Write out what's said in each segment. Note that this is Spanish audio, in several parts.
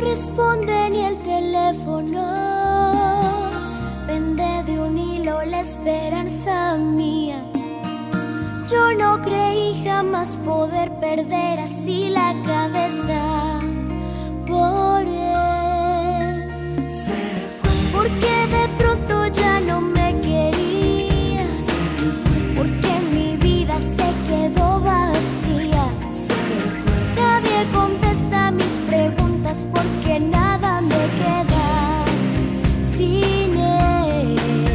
responde ni el teléfono. Pende de un hilo la esperanza mía. Yo no creí jamás poder perder así la cabeza por él. Se fue. Porque de pronto ya no me quería. Se fue. Porque mi vida se quedó vacía. Se fue. Nadie contesta mis preguntas porque nada me queda sin él.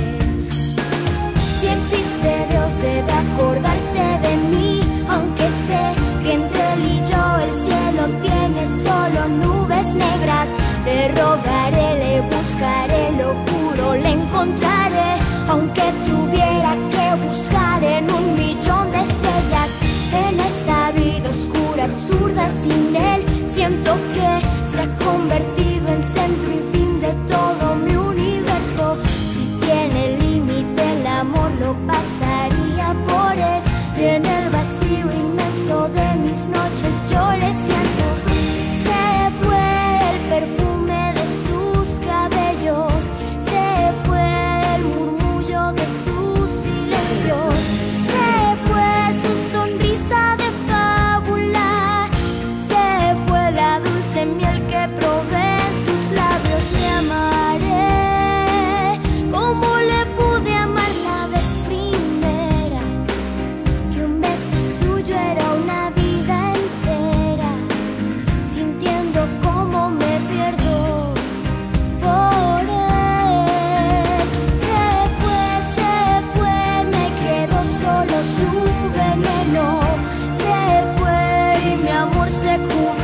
Si existe Dios debe acordarse de mí, aunque sé que entre él y yo el cielo tiene solo nubes negras. Le rogaré, le buscaré, lo juro, le encontraré, aunque tuviera que buscar en 1.000.000 de estrellas. En esta vida oscura, absurda, sin él, siento que se ha convertido en centro y fin de todo mi universo. Si tiene límite el amor, lo pasaría por él. Y en el vacío inmenso de mis noches yo le siento. Se fue el perfume de sus cabellos, se fue el murmullo de sus silencios, se fue su sonrisa de fábula, se fue la dulce miel que probé en sus labios. Le amaré como le pude amar la vez primera, que un beso suyo era una vida entera, sintiendo cómo me pierdo por él. Se fue, me quedó solo su veneno. Se fue y mi amor se cubrió